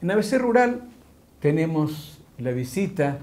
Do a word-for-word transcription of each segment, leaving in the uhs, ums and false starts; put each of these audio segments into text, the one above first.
En A B C Rural tenemos la visita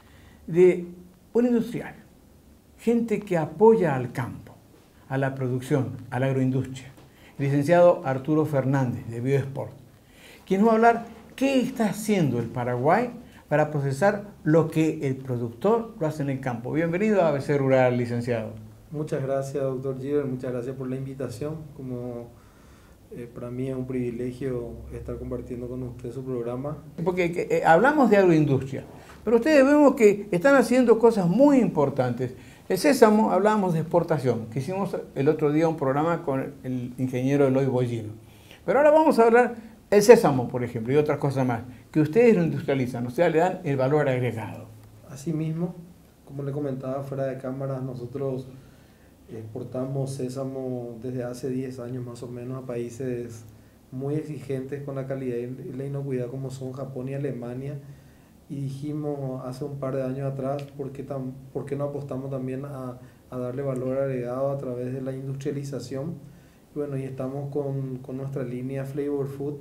de un industrial, gente que apoya al campo, a la producción, a la agroindustria, el licenciado Arturo Fernández de Biosport, quien nos va a hablar qué está haciendo el Paraguay para procesar lo que el productor lo hace en el campo. Bienvenido a A B C Rural, licenciado. Muchas gracias, doctor Giver, muchas gracias por la invitación. Como eh, para mí es un privilegio estar compartiendo con usted su programa. Porque eh, hablamos de agroindustria, pero ustedes vemos que están haciendo cosas muy importantes. El sésamo, hablábamos de exportación, que hicimos el otro día un programa con el ingeniero Eloy Bollino. Pero ahora vamos a hablar del sésamo, por ejemplo, y otras cosas más, que ustedes lo industrializan, o sea, le dan el valor agregado. Asimismo, como le comentaba fuera de cámara, nosotros exportamos sésamo desde hace diez años más o menos a países muy exigentes con la calidad y la inocuidad como son Japón y Alemania. Y dijimos hace un par de años atrás, ¿por qué, tam, por qué no apostamos también a, a darle valor agregado a través de la industrialización? Y bueno, y estamos con, con nuestra línea Flavor Food,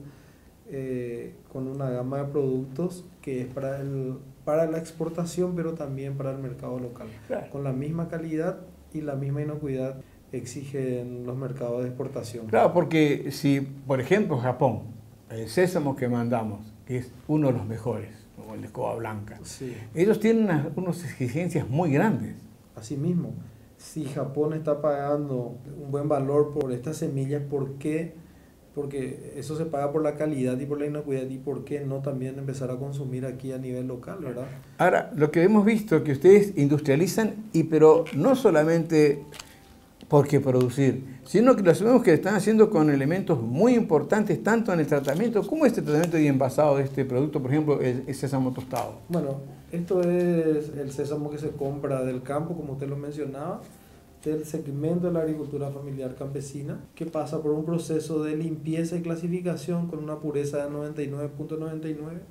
eh, con una gama de productos que es para, el, para la exportación, pero también para el mercado local. Claro. Con la misma calidad y la misma inocuidad exigen los mercados de exportación. Claro, porque si, por ejemplo, Japón, el sésamo que mandamos, que es uno de los mejores, como el de escoba blanca, sí, ellos tienen unas, unas exigencias muy grandes. Asimismo, si Japón está pagando un buen valor por estas semillas, ¿por qué? Porque eso se paga por la calidad y por la inocuidad, y por qué no también empezar a consumir aquí a nivel local, ¿verdad? Ahora, lo que hemos visto es que ustedes industrializan, y pero no solamente porque producir, sino que lo sabemos que están haciendo con elementos muy importantes, tanto en el tratamiento, como este tratamiento y envasado de este producto, por ejemplo, el, el sésamo tostado. Bueno, esto es el sésamo que se compra del campo, como usted lo mencionaba, del segmento de la agricultura familiar campesina, que pasa por un proceso de limpieza y clasificación con una pureza de noventa y nueve punto noventa y nueve,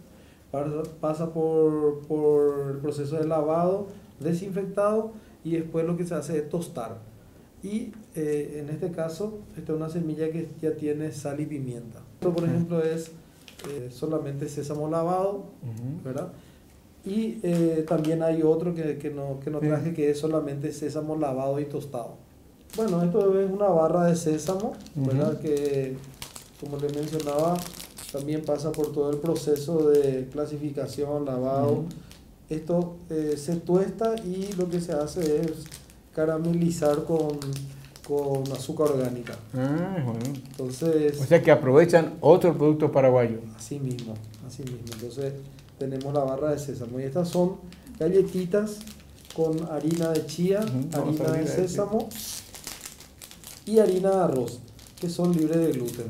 pasa por, por el proceso de lavado, desinfectado, y después lo que se hace es tostar. Y eh, en este caso, esta es una semilla que ya tiene sal y pimienta. Esto, por ejemplo, es eh, solamente sésamo lavado, ¿verdad? Y eh, también hay otro que, que, no, que no traje, que es solamente sésamo lavado y tostado. Bueno, esto es una barra de sésamo, ¿verdad? Uh-huh. Que, como le mencionaba, también pasa por todo el proceso de clasificación, lavado. Uh-huh. Esto eh, se tuesta y lo que se hace es caramelizar con, con azúcar orgánica. Ah, bueno. Entonces, o sea que aprovechan otro producto paraguayo. Así mismo, así mismo. Entonces tenemos la barra de sésamo y estas son galletitas con harina de chía, uh-huh. harina de sésamo y harina de arroz, que son libres de gluten.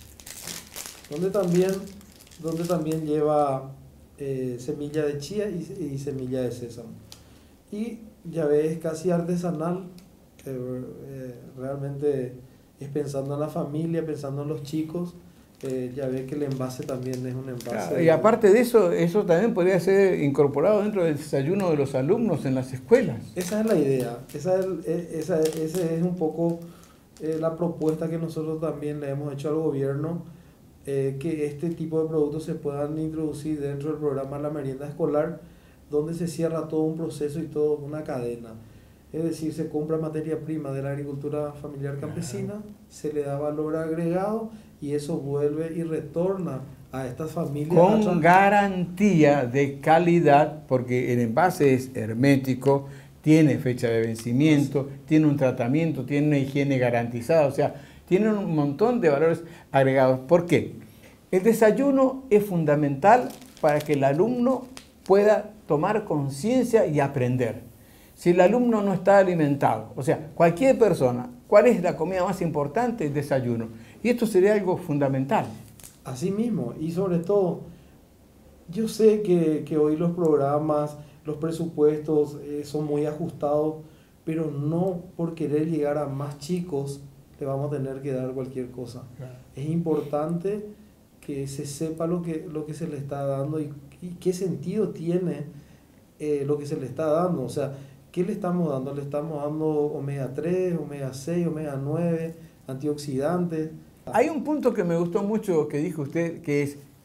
Donde también, donde también lleva eh, semilla de chía y, y semilla de sésamo. Y ya ves, casi artesanal, eh, eh, realmente es pensando en la familia, pensando en los chicos. Eh, ya ves que el envase también es un envase. Claro, y aparte de eso, eso también podría ser incorporado dentro del desayuno de los alumnos en las escuelas. Esa es la idea, esa es, esa, esa es un poco eh, la propuesta que nosotros también le hemos hecho al gobierno, eh, que este tipo de productos se puedan introducir dentro del programa La Merienda Escolar, donde se cierra todo un proceso y toda una cadena. Es decir, se compra materia prima de la agricultura familiar campesina, se le da valor agregado y eso vuelve y retorna a estas familias. Con garantía de calidad, porque el envase es hermético, tiene fecha de vencimiento, sí, tiene un tratamiento, tiene una higiene garantizada, o sea, tiene un montón de valores agregados. ¿Por qué? El desayuno es fundamental para que el alumno pueda tomar conciencia y aprender. Si el alumno no está alimentado, o sea, cualquier persona, ¿cuál es la comida más importante? El desayuno. Y esto sería algo fundamental. Así mismo, y sobre todo, yo sé que, que hoy los programas, los presupuestos eh, son muy ajustados, pero no por querer llegar a más chicos le vamos a tener que dar cualquier cosa. Claro. Es importante que se sepa lo que, lo que se le está dando y, y qué sentido tiene eh, lo que se le está dando. O sea, ¿qué le estamos dando? Le estamos dando omega tres, omega seis, omega nueve, antioxidantes. Hay un punto que me gustó mucho que dijo usted, que es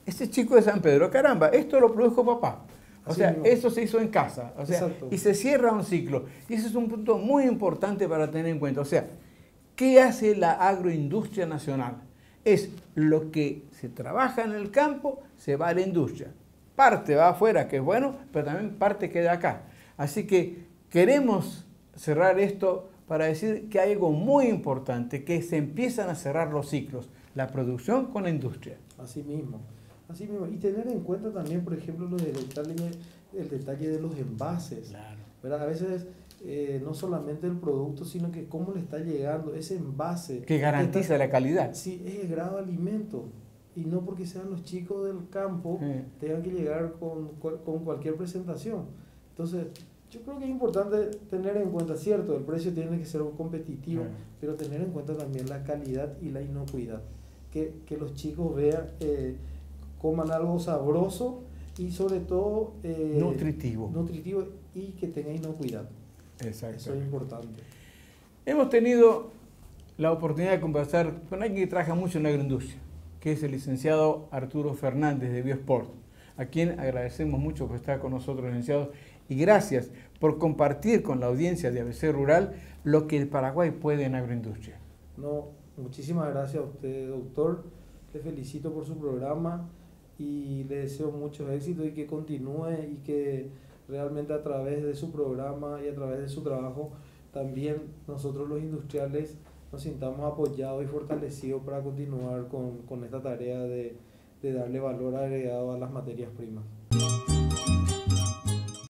ese chico de San Pedro, caramba, esto lo produjo papá. O Así sea, mismo. eso se hizo en casa. O sea, Exacto. y se cierra un ciclo. Y ese es un punto muy importante para tener en cuenta. O sea, ¿qué hace la agroindustria nacional? Es lo que se trabaja en el campo, se va a la industria. Parte va afuera, que es bueno, pero también parte queda acá. Así que queremos cerrar esto para decir que hay algo muy importante, que se empiezan a cerrar los ciclos, la producción con la industria. Así mismo. Así mismo. Y tener en cuenta también, por ejemplo, lo del detalle, el detalle de los envases. Claro. ¿Verdad? A veces eh, no solamente el producto, sino que cómo le está llegando ese envase. Que garantiza está, la calidad. Sí, es el grado de alimento. Y no porque sean los chicos del campo, Sí. tengan que llegar con, con cualquier presentación. Entonces, yo creo que es importante tener en cuenta, cierto, el precio tiene que ser competitivo, Sí. pero tener en cuenta también la calidad y la inocuidad. Que, que los chicos vean, eh, coman algo sabroso y sobre todo eh, Nutritivo. nutritivo y que tenga inocuidad. Exacto. Eso es importante. Hemos tenido la oportunidad de conversar con alguien que trabaja mucho en la agroindustria, que es el licenciado Arturo Fernández de Biosport, a quien agradecemos mucho por estar con nosotros, licenciado, y gracias por compartir con la audiencia de A B C Rural lo que el Paraguay puede en agroindustria. No, muchísimas gracias a usted, doctor. Le felicito por su programa y le deseo mucho éxito y que continúe y que realmente a través de su programa y a través de su trabajo también nosotros los industriales nos sintamos apoyados y fortalecidos para continuar con, con esta tarea de, de darle valor agregado a las materias primas.